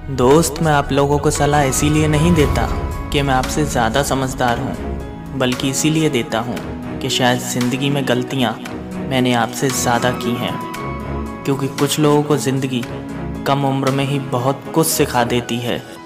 दोस्त, मैं आप लोगों को सलाह इसीलिए नहीं देता कि मैं आपसे ज़्यादा समझदार हूँ, बल्कि इसीलिए देता हूँ कि शायद ज़िंदगी में गलतियाँ मैंने आपसे ज़्यादा की हैं। क्योंकि कुछ लोगों को ज़िंदगी कम उम्र में ही बहुत कुछ सिखा देती है।